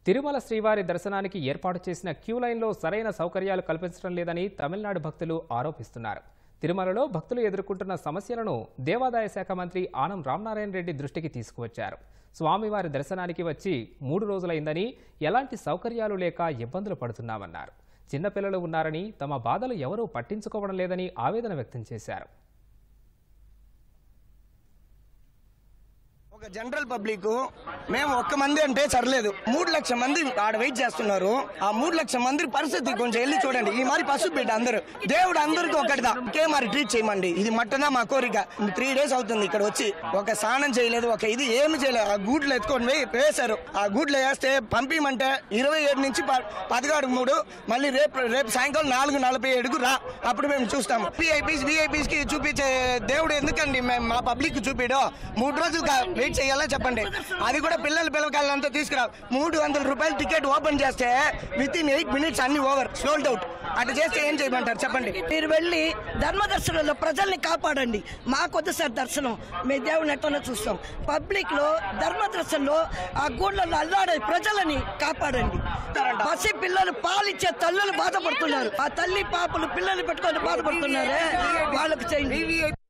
తిరుమల శ్రీవారి దర్శనానికి ఏర్పాటు చేసిన క్యూ లైన్లో సరైన సౌకర్యాలు కల్పించడం లేదని తమిళనాడు భక్తులు ఆరోపిస్తున్నారు. తిరుమలలో భక్తులు ఎదుర్కొంటున్న సమస్యలను దేవాదాయ శాఖ మంత్రి ఆనం రామనారాయణ రెడ్డి దృష్టికి తీసుకువచ్చారు. స్వామివారి దర్శనానికి వచ్చి 3 రోజులైందని ఎలాంటి సౌకర్యాలు లేక ఇబ్బందులు పడుతున్నామన్నారు. చిన్నపిల్లలు ఉన్నారని తమ బాధలు ఎవరూ పట్టించుకోవడం లేదని ఆవేదన వ్యక్తం చేశారు. జనరల్ పబ్లిక్ మేము ఒక్క మంది అంటే సర్లేదు, 3 లక్షల మంది ఆడ వెయిట్ చేస్తున్నారు. ఆ 3 లక్షల మంది పరిస్థితి కొంచెం వెళ్ళి చూడండి. ఈ మరి పసుపు బిడ్డ అందరూ దేవుడు అందరికీ ఒకటిదా, ఇంకే మరి ట్రీట్ చేయమండి. ఇది మట్టనా మా కోరిక. 3 డేస్ అవుతుంది ఇక్కడ వచ్చి, ఒక స్నానం చేయలేదు, ఒక ఇది ఏమి చేయలేదు. ఆ గూడ్లు ఎత్తుకొని వేశారు. ఆ గూడ్లు వేస్తే పంపించమంటే 27 నుంచి 14-3 మళ్ళీ రేపు సాయంకాలం 4:47 రా, అప్పుడు మేము చూస్తాము. విఐపీస్ కి చూపించే దేవుడు ఎందుకండి మేము మా పబ్లిక్ చూపిడో 3 రోజులు వెయిట్ చేయాలా చెప్పండి. అది కూడా పిల్లకాయలంతా తీసుకురా. 300 రూపాయలు టికెట్ ఓపెన్ చేస్తే విత్ ఇన్ 8 minutes అన్ని ఓవర్, సోల్డ్ అవుట్. అట్లా చేస్తే ఏం చేయమంటారు చెప్పండి. మీరు వెళ్ళి ధర్మ దర్శనంలో ప్రజల్ని కాపాడండి. మాకొద్దు సార్ దర్శనం, మీ దేవుని ఎట్లా చూస్తాం. పబ్లిక్ లో ధర్మ దర్శనంలో ఆ గూళ్ళలో అల్లాడే ప్రజలని కాపాడండి. పసి పిల్లలు పాలిచ్చే తల్లులు బాధపడుతున్నారు. ఆ తల్లి పాపలు పిల్లలు పెట్టుకొని బాధపడుతున్నారే, వాళ్ళకు చేయండి.